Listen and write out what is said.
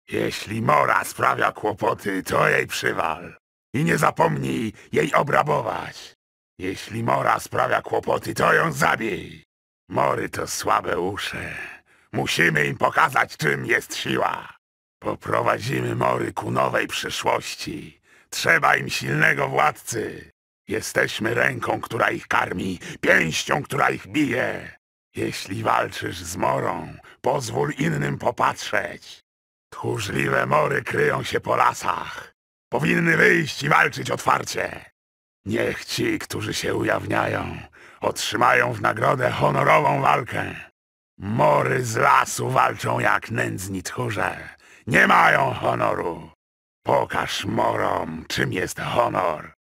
Jeśli mora sprawia kłopoty, to jej przywal. I nie zapomnij jej obrabować. Jeśli mora sprawia kłopoty, to ją zabij. Mory to słabe uszy. Musimy im pokazać, czym jest siła. Poprowadzimy mory ku nowej przyszłości. Trzeba im silnego władcy. Jesteśmy ręką, która ich karmi, pięścią, która ich bije. Jeśli walczysz z morą, pozwól innym popatrzeć. Tchórzliwe mory kryją się po lasach. Powinny wyjść i walczyć otwarcie. Niech ci, którzy się ujawniają, otrzymają w nagrodę honorową walkę. Mory z lasu walczą jak nędzni tchórze. Nie mają honoru. Pokaż morom, czym jest honor.